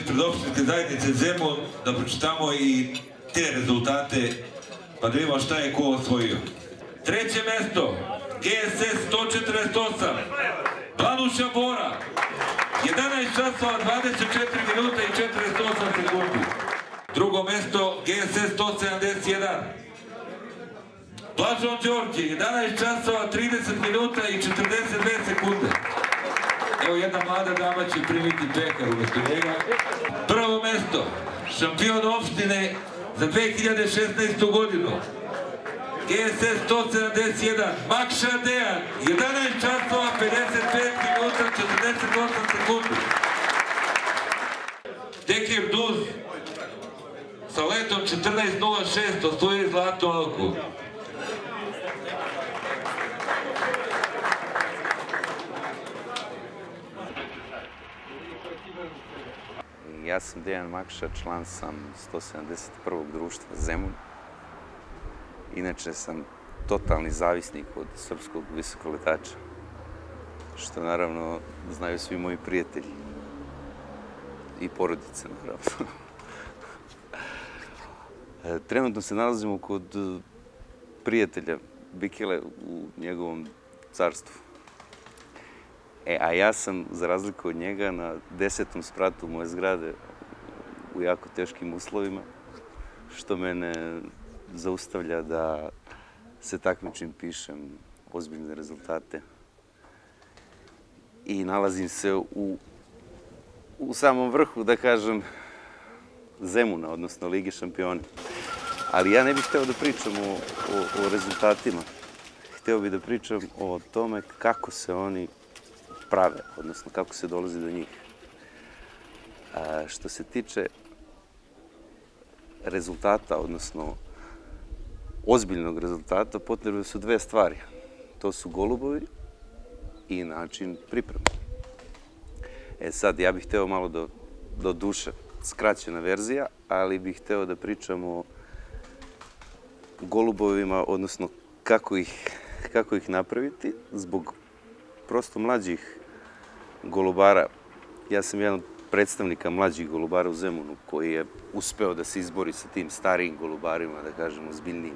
ispred opštinske zajednice Zemun da pročitamo i te rezultate, pa da vidimo šta je ko osvojio. Treće mesto, GSS 148, Banuša Bora, 11 časova, 24 minuta i 48 sekundi. Drugo mesto, GSS 171, Blažon Đorđe, 11 časova, 30 minuta i 42 sekunde. Evo jedna mlada dama će primiti pekar umesto njega. Prvo mesto, šampion opštine za 2016. godinu, GSS 171, Makša Dejan, 11 časova, 55 minuta, 48 sekundi. Tekir Duz sa letom 14.06 osvojio zlatnu alku. Ja sam Dejan Makša, član sam 171. društva Zemun. Inače sam totalni zavisnik od srpskog visokoletača, što naravno znaju svi moji prijatelji i porodice, naravno. Trenutno se nalazimo kod prijatelja Bikele u njegovom carstvu. A ja sam, za razliku od njega, na 10. spratu moje zgrade u jako teškim uslovima, što mene zaustavlja da se takmičim, pišem ozbiljne rezultate. I nalazim se u samom vrhu, da kažem, Zemuna, odnosno Lige šampiona. Ali ja ne bih hteo da pričam o rezultatima. Hteo bih da pričam o tome kako se oni prave, odnosno kako se dolazi do njih. Što se tiče rezultata, odnosno ozbiljnog rezultata, potrebne su dve stvari. To su golubovi i način pripreme. Sad, ja bih hteo malo do duše, skraćena verzija, ali bih hteo da pričam o golubovima, odnosno kako ih napraviti, zbog prosto mlađih golubara. Ja sam jedan od predstavnika mlađih golubara u Zemunu koji je uspeo da se izbori sa tim starijim golubarima, da kažem, ozbiljnijim.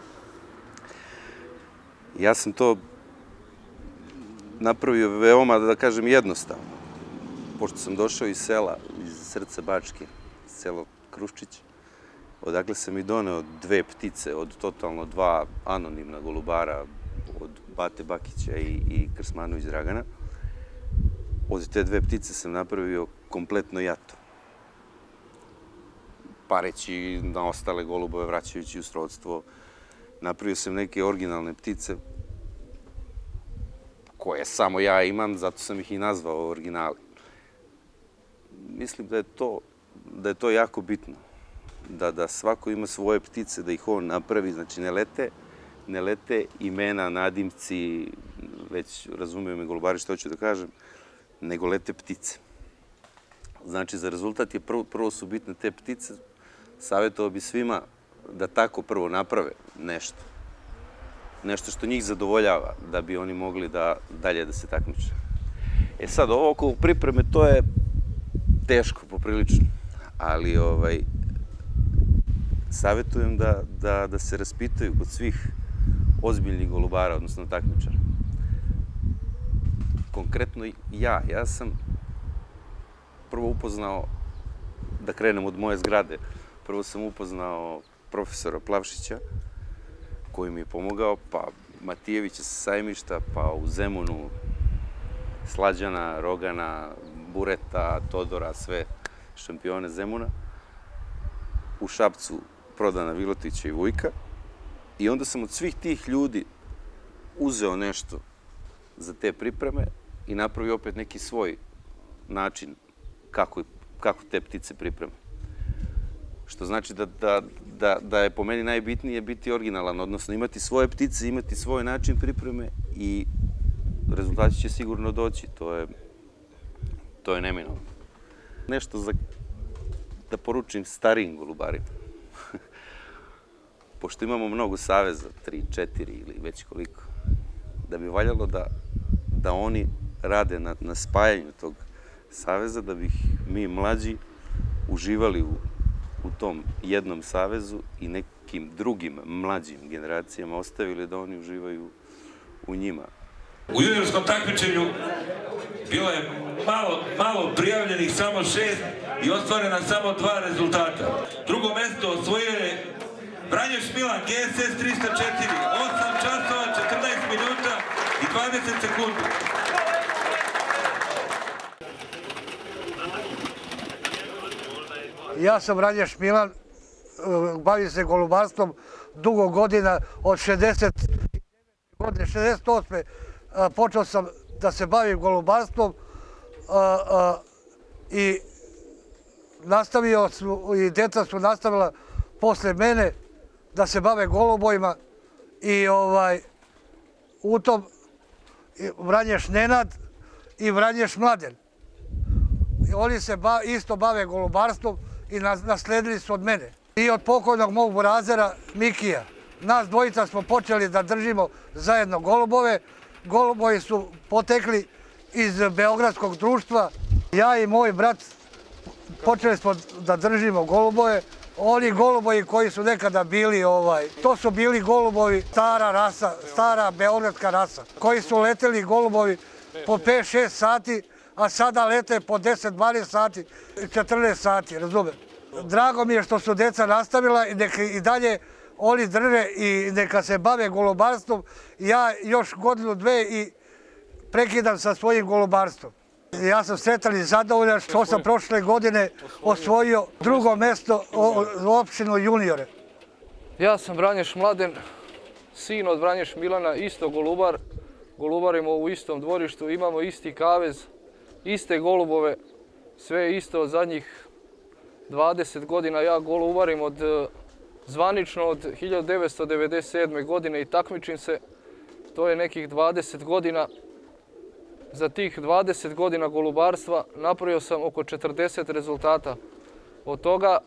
Ja sam to napravio veoma, da kažem, jednostavno. Pošto sam došao iz sela, iz srca Bačke, selo Kruščić, odakle sam i doneo dve ptice od totalno dva anonimna golubara, od Bate Bakića i Krsmanović Dragana. Od te dve ptice sam napravio kompletno jato. Pareći na ostale golubove, vraćajući u srodstvo. Napravio sam neke originalne ptice koje samo ja imam, zato sam ih i nazvao originali. Mislim da je to jako bitno. Da svako ima svoje ptice, da ih on napravi, znači ne lete imena, nadimci, već razumiju me golubari što hoću da kažem, nego lete ptice. Znači, za rezultat je prvo su bitne te ptice. Savjetovao bi svima da tako prvo naprave nešto. Nešto što njih zadovoljava, da bi oni mogli dalje da se takmiče. Sad, ovo oko pripreme, to je teško, poprilično. Ali, savjetujem da se raspitaju kod svih ozbiljnih golubara, odnosno takmičara. Konkretno ja sam prvo upoznao, da krenem od moje zgrade, prvo sam upoznao profesora Plavšića, koji mi je pomogao, pa Matijevića sa Sajmišta, pa u Zemunu Slađana, Rogana, Bureta, Todora, sve šampione Zemuna. U Šapcu Prodana Vilotića i Vujka. I onda sam od svih tih ljudi uzeo nešto za te pripreme i napravio opet neki svoj način kako te ptice pripreme. Što znači da je po meni najbitnije biti originalan, odnosno imati svoje ptice, imati svoj način pripreme i rezultati će sigurno doći, to je neminovno. Nešto da poručim starijim golubarima. Pošto imamo mnogo saveza, 3, 4 ili već koliko, da bi valjalo da oni rade na spajanju tog saveza, da bih mi mlađi uživali u tom jednom savezu i nekim drugim mlađim generacijama ostavili da oni uživaju u njima. U juniorskom takmičenju bilo je malo prijavljenih, samo 6 i ostvarena samo 2 rezultata. Drugo mesto osvojio je Vranješ Milan, GSS 304, 8 časova, 14 minuta i 20 sekundi. Ja sam Vranješ Milan, bavim se golubarstvom dugo godina, od 69. godine, 68. Počeo sam da se bavim golubarstvom i nastavio i djeca su nastavila posle mene da se bave golubojima i u tom Vranješ Nenad i Vranješ Mladen. Oni se isto bave golubarstvom i nasledili su od mene. I od pokojnog mog burazera Mikija. Nas dvojica smo počeli da držimo zajedno golubove. Goluboji su potekli iz Beogradskog društva. Ja i moj brat počeli smo da držimo golubove. Oni goluboji koji su nekada bili, to su bili golubovi stara rasa, stara beogradska rasa, koji su leteli golubovi po 5-6 sati, a sada lete po 10-12 sati, 14 sati, razumem. Drago mi je što su deca nastavila i neka i dalje oni drže i neka se bave golubarstvom. Ja još godinu, dve i prekidam sa svojim golubarstvom. Ja sam sretan i zadovoljan što sam prošle godine osvojio drugo mesto u opštinu juniore. Ja sam Vranješ Mladen, sin od Vranješ Milana, isto golubar. Golubarimo u istom dvorištu, imamo isti kavez, iste golubove, sve isto od zadnjih 20 godina. Ja golubarim zvanično od 1997. godine i takmičim se. To je nekih 20 godina. Za tih 20 godina golubarstva napravio sam oko 40 rezultata. Od toga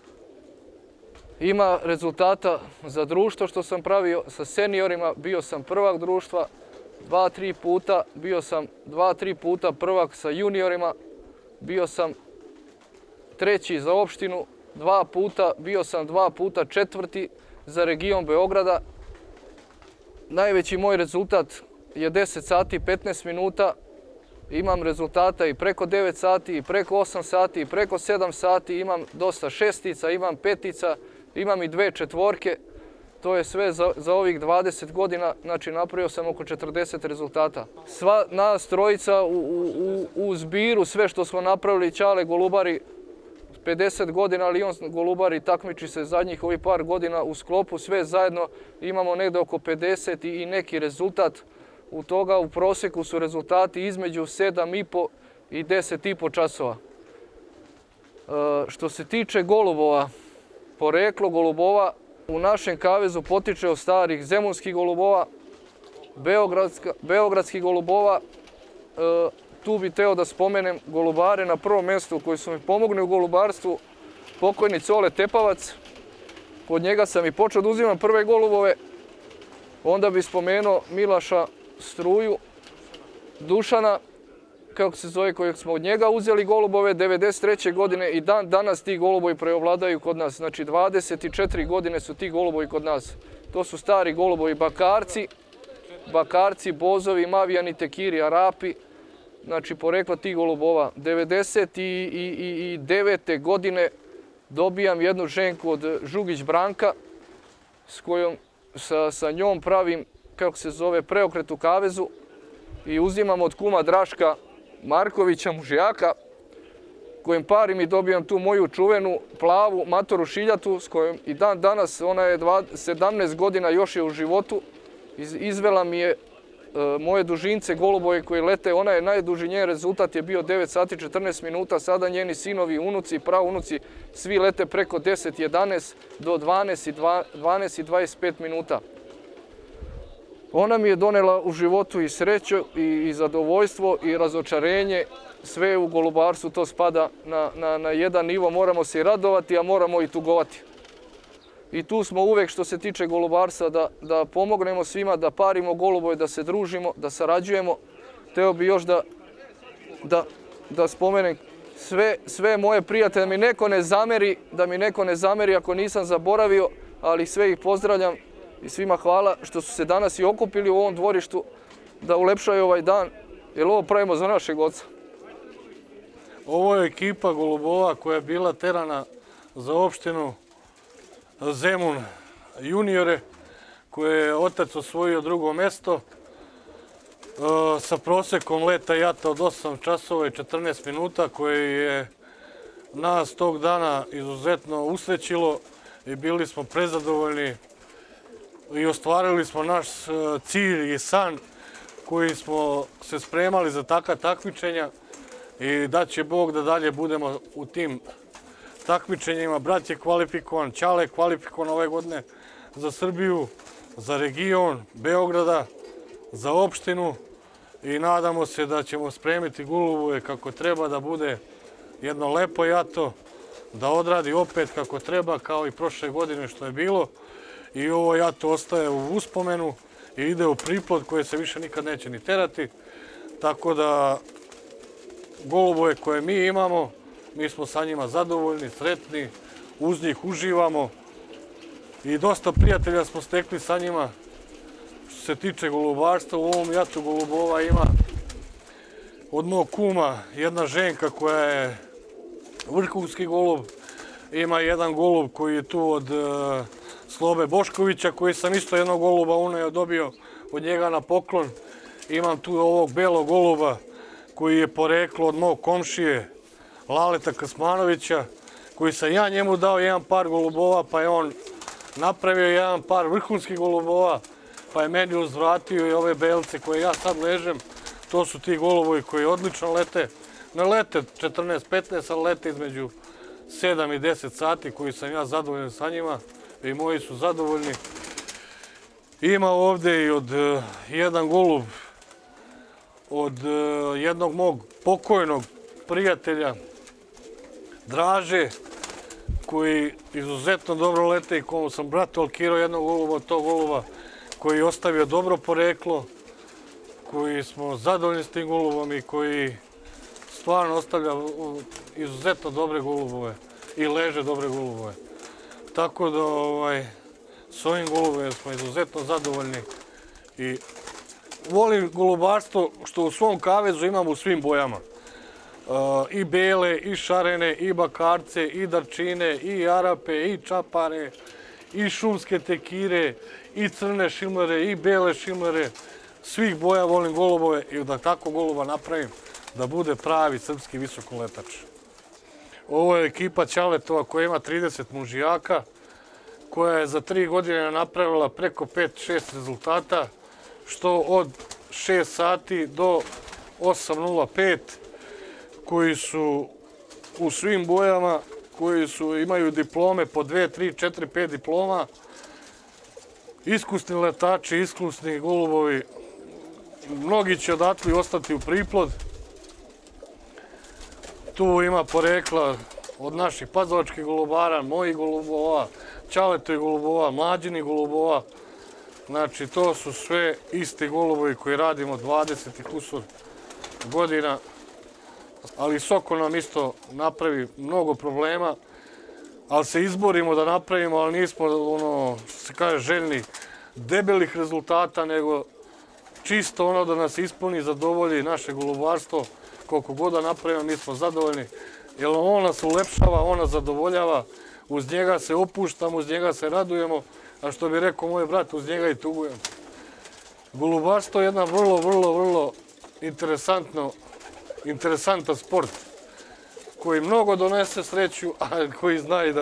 ima rezultata za društvo što sam pravio sa seniorima. Bio sam prvak društva 2-3 puta, bio sam 2-3 puta prvak sa juniorima, bio sam treći za opštinu 2 puta, bio sam 2 puta četvrti za region Beograda. Najveći moj rezultat je 10 sati i 15 minuta. Imam rezultata i preko 9 sati, i preko 8 sati, i preko 7 sati. Imam dosta šestica, imam petica, imam i 2 četvorke. To je sve za ovih 20 godina, znači napravio sam oko 40 rezultata. Sva nas trojica u zbiru, sve što smo napravili, Ćale golubari 50 godina, ali on golubari takmiči se zadnjih ovih par godina u sklopu, sve zajedno imamo negde oko 50 i neki rezultat. U toga u proseku su rezultati između 7,5 i 10,5 časova. Što se tiče golubova, poreklo golubova u našem kavezu potiče od starih zemunskih golubova, beogradskih golubova. Tu bih teo da spomenem golubare na prvom mjestu koji su mi pomogli u golubarstvu, pokojni Cole Tepavac. Kod njega sam i počeo da uzimam prve golubove. Onda bih spomenuo Milaša Struju, Dušana, kako se zove, kojeg smo od njega uzeli golubove 93. godine i danas ti golubovi preovladaju kod nas. Znači 24 godine su ti golubovi kod nas. To su stari golubovi bakarci, bozovi, mavijani, tekiri, arapi. Znači porekla tih golubova. 99. godine dobijam jednu ženku od Žugić Branka s kojom sa njom pravim, kako se zove, preokret u kavezu i uzimam od kuma Draška Markovića, mužijaka, kojim parim i dobijam tu moju čuvenu plavu matoru šiljatu s kojom i danas, ona je 17 godina, još je u životu. Izvela mi je moje dužince golubove koji lete, ona je najduži, njen rezultat je bio 9 sati 14 minuta, sada njeni sinovi, unuci i praunuci svi lete preko 10, 11 do 12 i 25 minuta. Ona mi je donela u životu i sreću i zadovoljstvo i razočarenje. Sve u golubarstvu to spada na jedan nivo, moramo se i radovati, a moramo i tugovati. I tu smo uvek što se tiče golubarstva da pomognemo svima, da parimo golubove, da se družimo, da sarađujemo. Teo bi još da spomenem sve moje prijatelje, da mi neko ne zameri ako nisam zaboravio, ali sve ih pozdravljam i svima hvala što su se danas i okupili u ovom dvorištu da ulepšaju ovaj dan, jer ovo pravimo za našeg oca. Ovo je ekipa golubova koja je bila terana za opštinu Zemun juniore, koje je otac osvojio drugo mesto sa prosekom leta jata od 8 časova i 14 minuta, koje je nas tog dana izuzetno usrećilo i bili smo prezadovoljni i ostvarili smo naš cilj i san koji smo se spremali za takva takmičenja i da će Bog da dalje budemo u tim takmičenjima. Brat je kvalifikovan, Ćale je kvalifikovan ove godine za Srbiju, za region Beograda, za opštinu i nadamo se da ćemo spremiti golubove kako treba, da bude jedno lepo jato, da odradi opet kako treba, kao i prošle godine što je bilo. I ovo jato ostaje u uspomenu i ide u priplod koje se više nikad neće ni terati. Tako da golubove koje mi imamo, mi smo sa njima zadovoljni, sretni, uz njih uživamo i dosta prijatelja smo stekli sa njima. Što se tiče golubarstva, u ovom jatu golubova ima od mog kuma jedna ženka koja je vrhunski golub, ima jedan golub koji je tu od Slobe Boškovića, koji sam isto jednog goluba uneo dobio od njega na poklon. Imam tu ovog belog goluba koji je poreklo od mog komšije Laleta Kasmanovića, koji sam ja njemu dao jedan par golubova, pa je on napravio jedan par vrhunskih golubova, pa je meni uzvratio i ove belce koje ja sad ležem. To su ti golubovi koji odlično lete. Ne lete 14-15, ali lete između 7 i 10 sati, koji sam ja zadovoljan sa njima i moji su zadovoljni. Ima ovde i jedan golub od jednog mog pokojnog prijatelja Draže, koji izuzetno dobro lete i komu sam bratu alkirao jednog goluba od tog goluba, koji je ostavio dobro poreklo, koji smo zadovoljni s tim golubom i koji stvarno ostavlja izuzetno dobre golubove i leže dobre golubove. Tako da s ovim golubom smo izuzetno zadovoljni i volim golubarstvo što u svom kavezu imam u svim bojama. I bele, i šarene, i bakarce, i darčine, i arape, i čapare, i šumske tekire, i crne šimlere, i bele šimlere. Svih boja volim golubove i da tako goluba napravim da bude pravi srpski visokoletač. Ovo je ekipa Ćaletova koja ima 30 mužijaka, koja je za 3 godine napravila preko 5-6 rezultata, što od 6 sati do 8:05, koji su u svim bojama, koji imaju diplome po 2, 3, 4, 5 diploma, iskusni letači, iskusni golubovi. Mnogi će odatle ostati u priplod. Tu ima porekla od naših pazovačkih golubara, mojih golubova, Ćaletovih golubova, Mlađinih golubova. Znači, to su sve isti golubovi koji radimo 20 i kusur godina. Ali Sokol nam isto napravi mnogo problema, ali se izborimo da napravimo, ali nismo, što se kaže, željni debelih rezultata, nego čisto ono da nas ispuni, zadovolji naše golubarstvo. Koliko god da napravimo, mi smo zadovoljni, jer on nas ulepšava, on nas zadovoljava, uz njega se opuštamo, uz njega se radujemo, a što bi rekao moj brat, uz njega i tugujemo. Golubarstvo je jedna vrlo interesantan sport koji mnogo donese sreću, a koji zna i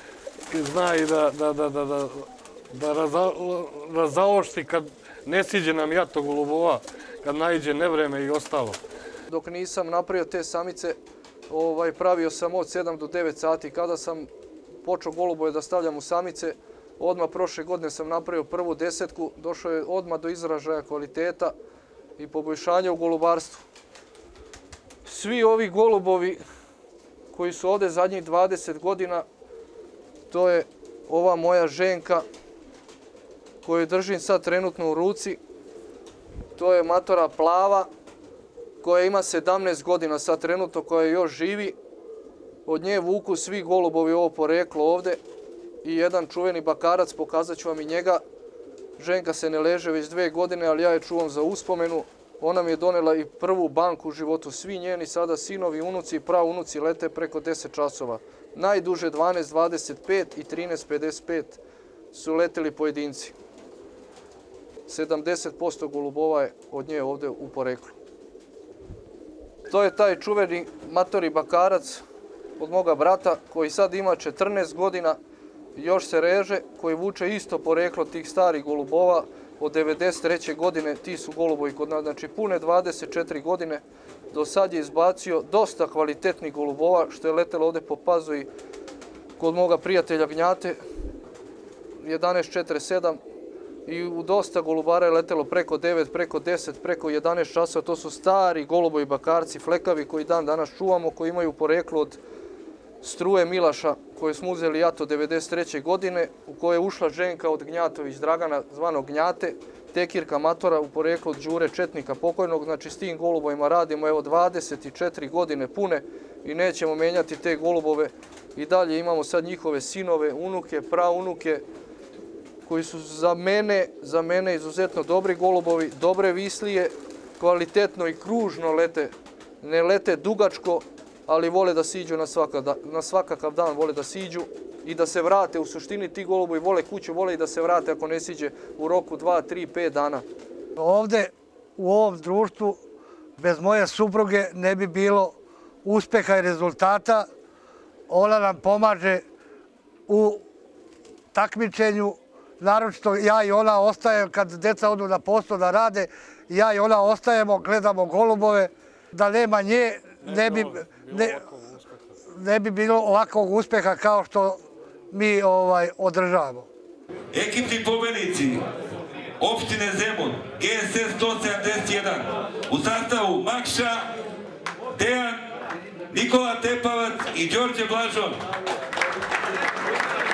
da razaošti kad ne siđe nam jato golubova, kad naiđe nevreme i ostalo. Dok nisam napravio te samice, pravio sam od 7 do 9 sati. Kada sam počeo golubove da stavljam u samice, odmah prošle godine sam napravio prvu 10, došao je odmah do izražaja kvaliteta i poboljšanja u golubarstvu. Svi ovi golubovi koji su ovde zadnjih 20 godina, to je ova moja ženka koju držim sad trenutno u ruci. To je matora Plava koja ima 17 godina sad trenutno, koja još živi. Od nje vuku svi golubovi ovo poreklo ovde i jedan čuveni bakarac, pokazat ću vam i njega. Ženka se ne leže već 2 godine, ali ja je čuvam za uspomenu. Ona mi je donela i prvu banku u životu. Svi njeni sada sinovi, unuci i praunuci lete preko 10 časova. Najduže 12.25 i 13.55 su leteli pojedinci. 70% golubova je od nje ovde u poreklu. To je taj čuveni matori bakarac od moga brata koji sad ima 14 godina, još se reže, koji vuče isto poreklo tih starih golubova. Od 93. godine ti su golubovi kod nas, znači pune 24 godine. Do sad je izbacio dosta kvalitetnih golubova što je letelo ovde po Pazovi kod moga prijatelja Gnjate 11.47 i u dosta golubara je letelo preko 9, preko 10, preko 11 časova. To su stari golubovi bakarci, flekavi koji dan danas čuvamo, koji imaju poreklo od struje Milaša koje smo uzeli jato 93. godine, u koje je ušla ženka od Gnjatović Dragana, zvanog Gnjate, tekirka matora u poreklu od Đure Četnika pokojnog. Znači s tim golubovima radimo evo 24 godine pune i nećemo menjati te golubove. I dalje imamo sad njihove sinove, unuke, praunuke, koji su za mene izuzetno dobri golubovi, dobre vislije, kvalitetno i kružno lete. Ne lete dugačko, ali vole da siđu na svakakav dan, vole da siđu i da se vrate. U suštini ti golubovi vole kuću, vole i da se vrate ako ne siđe u roku 2, 3, 5 dana. Ovde u ovom društvu bez moje supruge ne bi bilo uspeha i rezultata. Ona nam pomaže u takmičenju, naročito ja i ona ostajem kad deca odu na posao da rade, ja i ona ostajemo, gledamo golubove, da nema nje ne bi bilo ovakvog uspeha kao što mi održavamo. Ekipni pobednici opštine Zemun, GSS 171, u sastavu Makša, Dejan, Nikola Tepavac i Đorđe Blažon.